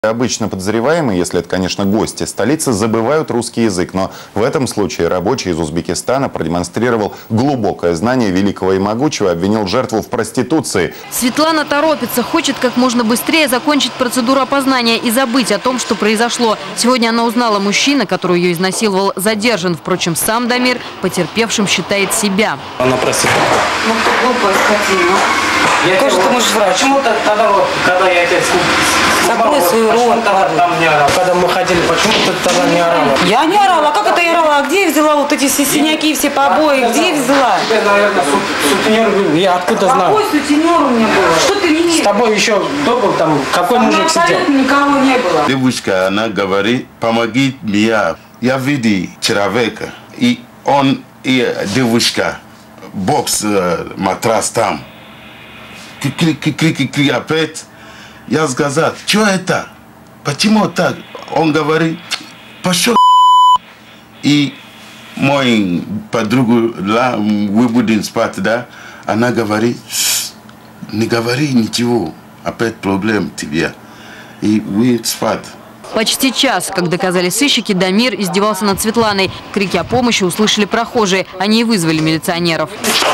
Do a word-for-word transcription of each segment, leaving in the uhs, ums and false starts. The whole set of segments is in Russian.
Обычно подозреваемые, если это, конечно, гости столицы, забывают русский язык. Но в этом случае рабочий из Узбекистана продемонстрировал глубокое знание великого и могучего и обвинил жертву в проституции. Светлана торопится, хочет как можно быстрее закончить процедуру опознания и забыть о том, что произошло. Сегодня она узнала, мужчина, который ее изнасиловал, задержан. Впрочем, сам Дамир потерпевшим считает себя. Она простит. Ну, ты глупая скотина. Я Какой же ты муж врач? Почему тогда, вот, когда я тебя Закрой свой рот. там не орал? Когда мы ходили, почему ты тогда не орала? Я не орала. А как это я орала? А где я взяла вот эти все синяки, все побои? Где я взяла? Тебе, наверное, сутенер был. Я откуда знаю? Какой сутенер у меня был? Что ты не... С тобой еще кто был там? Какой мужик сидел? Никого не было. Девушка, она говорит, помоги мне. Я видел человека, и он, и девушка, бокс, матрас там. Крики-крики опять. Я сказал, что это? Почему так? Он говорит, пошел. И мой подругу, мы будем спать, да? Она говорит, не говори ничего, опять проблем тебе. И мы спать. Почти час, как доказали сыщики, Дамир издевался над Светланой. Крики о помощи услышали прохожие. Они и вызвали милиционеров.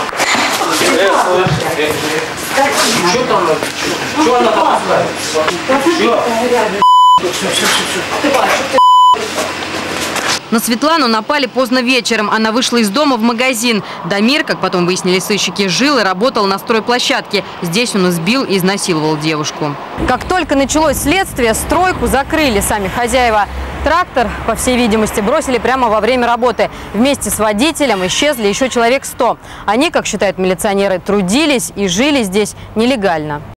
Что там? Что она попускает? На Светлану напали поздно вечером. Она вышла из дома в магазин. Дамир, как потом выяснили сыщики, жил и работал на стройплощадке. Здесь он избил и изнасиловал девушку. Как только началось следствие, стройку закрыли сами хозяева. Трактор, по всей видимости, бросили прямо во время работы. Вместе с водителем исчезли еще человек сто. Они, как считают милиционеры, трудились и жили здесь нелегально.